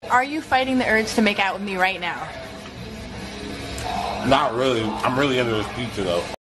Are you fighting the urge to make out with me right now? Not really. I'm really into this pizza though.